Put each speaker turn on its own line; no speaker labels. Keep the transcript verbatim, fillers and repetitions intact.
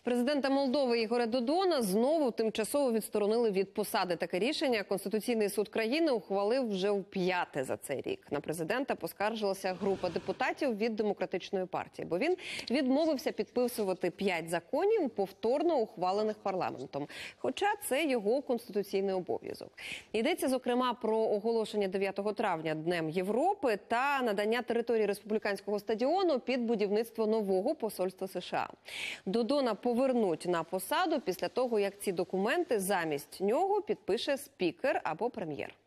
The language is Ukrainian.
Президента Молдови Ігоря Додона знову тимчасово відсторонили від посади. Таке рішення Конституційний суд країни ухвалив вже вп'яте за цей рік. На президента поскаржилася група депутатів від Демократичної партії, бо він відмовився підписувати п'ять законів, повторно ухвалених парламентом. Хоча це його конституційний обов'язок. Йдеться, зокрема, про оголошення дев'ятого травня Днем Європи та надання території республіканського стадіону під будівництво нового посольства США. Додона повернуть на посаду після того, як ці документи замість нього підпише спікер або прем'єр.